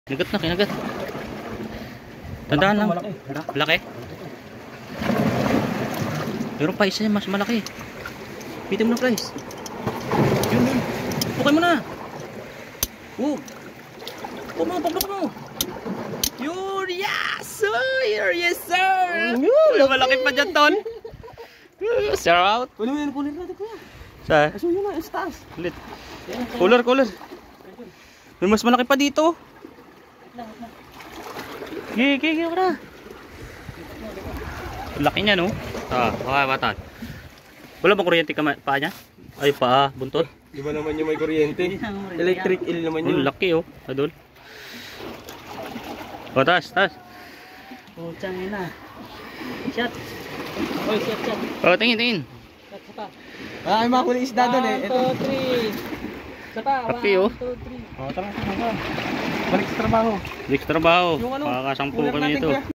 Kinagat na, kinagat. Tandaan lang. Malaki. Meron pa isa mas malaki. Pitin mo na, guys. Yun, yun. Pukay mo na. Pagbuk mo. Yun, yes sir. Yes sir. May malaki pa dyan, Ton. Sir out. Kunin natin kuya. Saan? Aso yun na, taas. Ulit. Cooler. May mas malaki pa dito. Gigi ka na. Laki niya, no? Bata. Wala bang kuryente pa niya? Ay, buntot. Di ba naman yung may kuryente? Electric eel naman yun. Laki, oh. Adol. Taas. Puchang ina. Shot. Oy, shot. Tingin. Shot sa pa. Ay, mga kuling isda doon eh. 1, 2, 3. Sa pa. Laki, oh. 1, 2, 3. Tara. Balik sa trabaho. Balik sa trabaho. Yung ano, Makakasampu cooler kami natin, ito. kuya.